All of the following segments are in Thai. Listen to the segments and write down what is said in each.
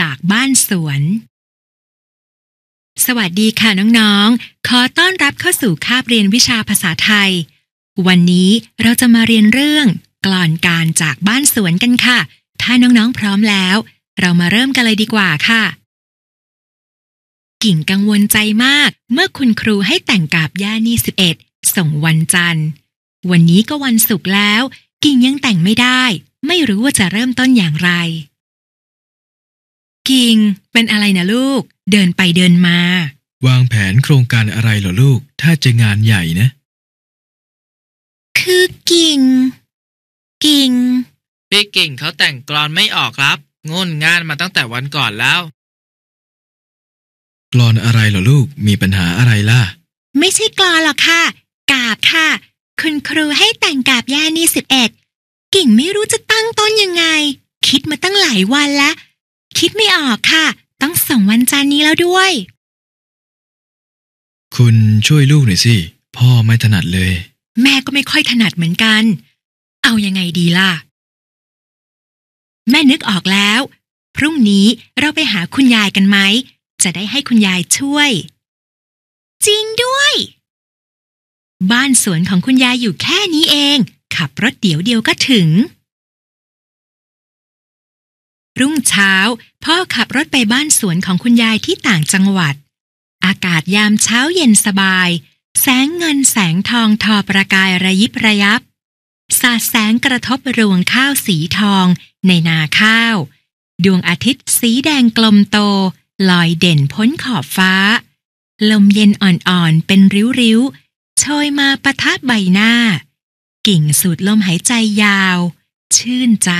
จากบ้านสวนสวัสดีค่ะน้องๆขอต้อนรับเข้าสู่คาบเรียนวิชาภาษาไทยวันนี้เราจะมาเรียนเรื่องกลอนการจากบ้านสวนกันค่ะถ้าน้องๆพร้อมแล้วเรามาเริ่มกันเลยดีกว่าค่ะกิ่งกังวลใจมากเมื่อคุณครูให้แต่งกาบย่านี่11ส่งวันจันทร์วันนี้ก็วันศุกร์แล้วกิ่งยังแต่งไม่ได้ไม่รู้ว่าจะเริ่มต้นอย่างไรกิ่งเป็นอะไรนะลูกเดินไปเดินมาวางแผนโครงการอะไรเหรอลูกถ้าจะงานใหญ่นะคือกิ่งพี่กิ่งเขาแต่งกลอนไม่ออกครับงุ่นง่านมาตั้งแต่วันก่อนแล้วกลอนอะไรเหรอลูกมีปัญหาอะไรล่ะไม่ใช่กลอนหรอกค่ะกาบค่ะคุณครูให้แต่งกาบย่านี่11กิ่งไม่รู้จะตั้งต้นยังไงคิดมาตั้งหลายวันแล้วคิดไม่ออกค่ะต้องส่งวันจันทร์นี้แล้วด้วยคุณช่วยลูกหน่อยสิพ่อไม่ถนัดเลยแม่ก็ไม่ค่อยถนัดเหมือนกันเอายังไงดีล่ะแม่นึกออกแล้วพรุ่งนี้เราไปหาคุณยายกันไหมจะได้ให้คุณยายช่วยจริงด้วยบ้านสวนของคุณยายอยู่แค่นี้เองขับรถเดี๋ยวก็ถึงรุ่งเช้าพ่อขับรถไปบ้านสวนของคุณยายที่ต่างจังหวัดอากาศยามเช้าเย็นสบายแสงเงินแสงทองทอประกายระยิบระยับสาดแสงกระทบรวงข้าวสีทองในนาข้าวดวงอาทิตย์สีแดงกลมโตลอยเด่นพ้นขอบฟ้าลมเย็นอ่อนๆเป็นริ้วๆโชยมาปะทะใบหน้ากิ่งสูดลมหายใจยาวชื่นใจ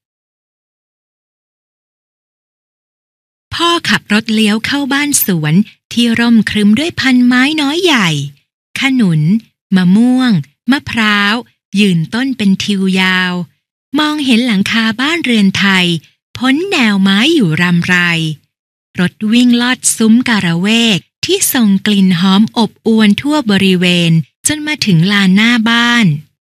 พ่อขับรถเลี้ยวเข้าบ้านสวนที่ร่มครึ้มด้วยพันไม้น้อยใหญ่ขนุนมะม่วงมะพร้าวยืนต้นเป็นทิวยาวมองเห็นหลังคาบ้านเรือนไทยพ้นแนวไม้อยู่รำไรรถวิ่งลอดซุ้มกาละเวกที่ส่งกลิ่นหอมอบอวลทั่วบริเวณจนมาถึงลานหน้าบ้าน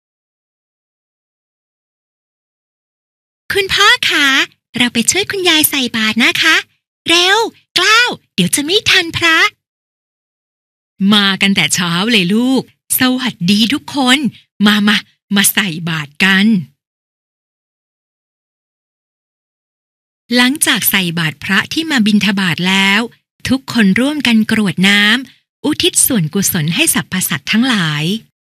คุณพ่อคะเราไปช่วยคุณยายใส่บาตรนะคะเร็วกล้าวเดี๋ยวจะไม่ทันพระมากันแต่เช้าเลยลูกสวัสดีทุกคนมาใส่บาตรกันหลังจากใส่บาตรพระที่มาบิณฑบาตแล้วทุกคนร่วมกันกรวดน้ำอุทิศส่วนกุศลให้สรรพสัตว์ทั้งหลาย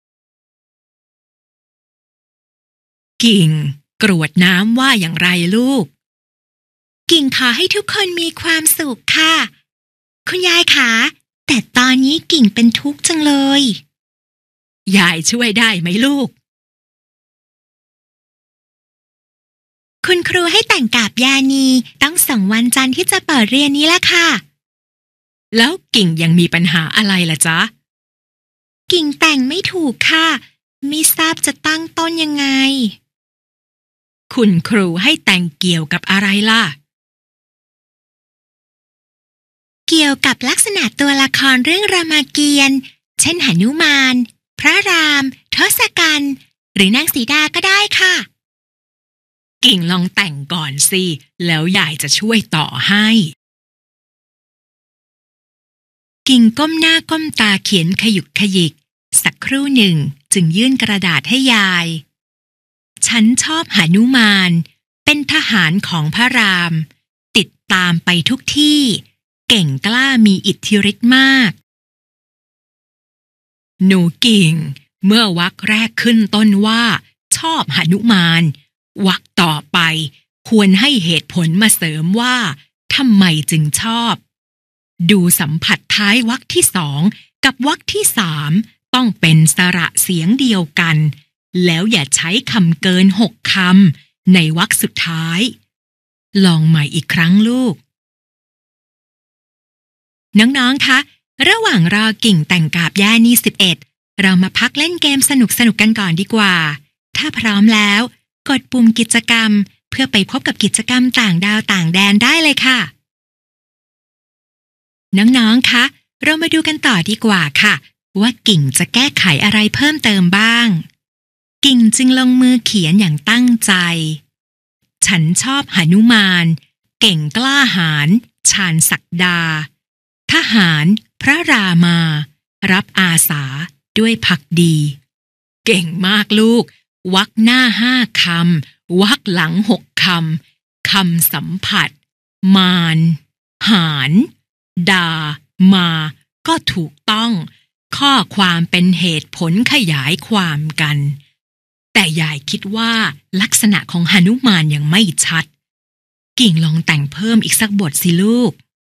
กิ่งกรวดน้ำว่าอย่างไรลูกกิ่งขอให้ทุกคนมีความสุขค่ะคุณยายคะแต่ตอนนี้กิ่งเป็นทุกข์จังเลยยายช่วยได้ไหมลูกคุณครูให้แต่งกาบยานีต้องส่งวันจันทร์ที่จะเปิดเรียนนี้ละค่ะแล้วกิ่งยังมีปัญหาอะไรล่ะจ๊ะกิ่งแต่งไม่ถูกค่ะไม่ทราบจะตั้งต้นยังไงคุณครูให้แต่งเกี่ยวกับอะไรล่ะเกี่ยวกับลักษณะตัวละครเรื่องรามเกียรติ์เช่นหนุมานพระรามทศกัณฐ์หรือนางสีดาก็ได้ค่ะกิ่งลองแต่งก่อนสิแล้วยายจะช่วยต่อให้กิ่งก้มหน้าก้มตาเขียนขยุกขยิกสักครู่หนึ่งจึงยื่นกระดาษให้ยายฉันชอบหนุมานเป็นทหารของพระรามติดตามไปทุกที่เก่งกล้ามีอิทธิฤทธิ์มากหนูกิ่งเมื่อวรรคแรกขึ้นต้นว่าชอบหนุมานวรรคต่อไปควรให้เหตุผลมาเสริมว่าทำไมจึงชอบดูสัมผัสท้ายวรรคที่2กับวรรคที่3ต้องเป็นสระเสียงเดียวกันแล้วอย่าใช้คำเกิน6คำในวรรคสุดท้ายลองใหม่อีกครั้งลูกน้องๆคะระหว่างรอกิ่งแต่งกาบย่านี่11เรามาพักเล่นเกมสนุกกันก่อนดีกว่าถ้าพร้อมแล้วกดปุ่มกิจกรรมเพื่อไปพบกับกิจกรรมต่างดาวต่างแดนได้เลยค่ะน้องๆคะเรามาดูกันต่อดีกว่าค่ะว่ากิ่งจะแก้ไขอะไรเพิ่มเติมบ้างกิ่งจึงลงมือเขียนอย่างตั้งใจฉันชอบหนุมานเก่งกล้าหาญชาญศักดาทหารพระรามารับอาสาด้วยภักดีเก่งมากลูกวรรคหน้า5 คำวรรคหลัง6 คำคำสัมผัสมารหารดามาก็ถูกต้องข้อความเป็นเหตุผลขยายความกันแต่ยายคิดว่าลักษณะของหนุมานยังไม่ชัดกิ่งลองแต่งเพิ่มอีกสักบทสิลูก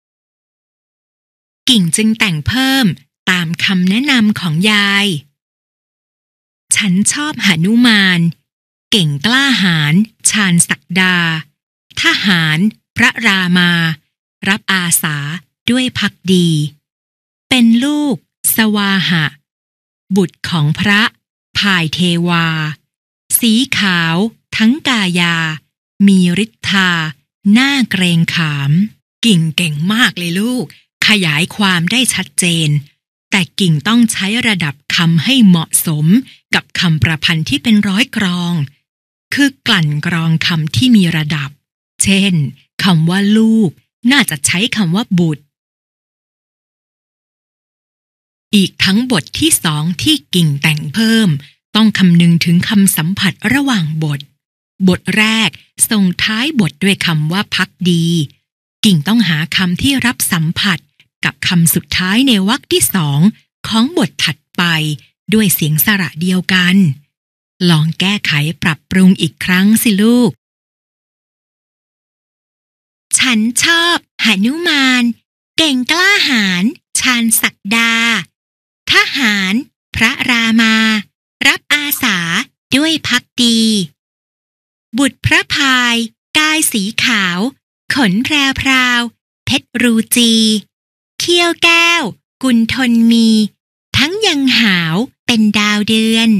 กิ่งจึงแต่งเพิ่มตามคำแนะนำของยายฉันชอบหนุมานเก่งกล้าหาญชาญศักดาทหารพระรามารับอาสาด้วยภักดีเป็นลูกสวาหะบุตรของพระพายเทวาสีขาวทั้งกายามีฤทธาหน้าเกรงขามกิ่งเก่งมากเลยลูกขยายความได้ชัดเจนแต่กิ่งต้องใช้ระดับคำให้เหมาะสมกับคำประพันธ์ที่เป็นร้อยกรองคือกลั่นกรองคำที่มีระดับเช่นคำว่าลูกน่าจะใช้คำว่าบุตรอีกทั้งบทที่2ที่กิ่งแต่งเพิ่มต้องคำนึงถึงคำสัมผัสระหว่างบทแรกส่งท้ายบทด้วยคำว่าภักดีกิ่งต้องหาคำที่รับสัมผัสกับคำสุดท้ายในวรรคที่2ของบทถัดไปด้วยเสียงสระเดียวกันลองแก้ไขปรับปรุงอีกครั้งสิลูกฉันชอบหนุมานเก่งกล้าหาญชาญศักดาทหารพระรามารับอาสาด้วยภักดีบุตรพระพายกายสีขาวขนแพรวเพชรรูจีเขี้ยวแก้วกุลทนมีทั้งยังหาวเป็นดาวเดือน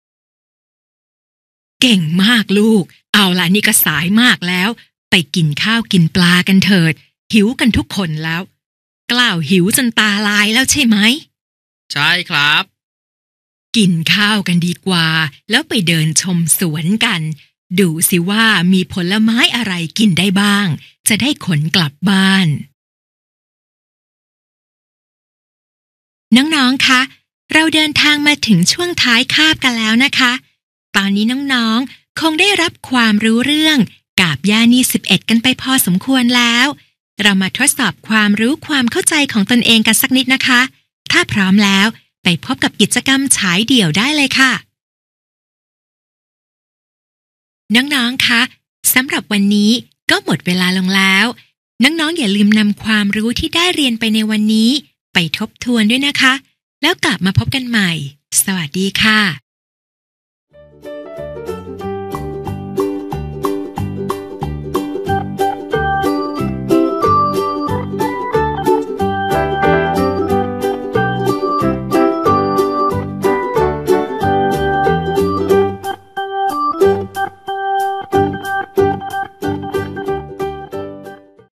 เก่งมากลูกเอาล่ะนี่ก็สายมากแล้วไปกินข้าวกินปลากันเถิดหิวกันทุกคนแล้วกล้าวหิวจนตาลายแล้วใช่ไหมใช่ครับกินข้าวกันดีกว่าแล้วไปเดินชมสวนกันดูสิว่ามีผลไม้อะไรกินได้บ้างจะได้ขนกลับบ้านน้องๆคะเราเดินทางมาถึงช่วงท้ายคาบกันแล้วนะคะตอนนี้น้องๆคงได้รับความรู้เรื่องกาบย่านี11กันไปพอสมควรแล้วเรามาทดสอบความรู้ความเข้าใจของตนเองกันสักนิดนะคะถ้าพร้อมแล้วไปพบกับกิจกรรมฉายเดี่ยวได้เลยค่ะน้องๆคะสำหรับวันนี้ก็หมดเวลาลงแล้วน้องๆอย่าลืมนำความรู้ที่ได้เรียนไปในวันนี้ไปทบทวนด้วยนะคะแล้วกลับมาพบกันใหม่สวัสดีค่ะ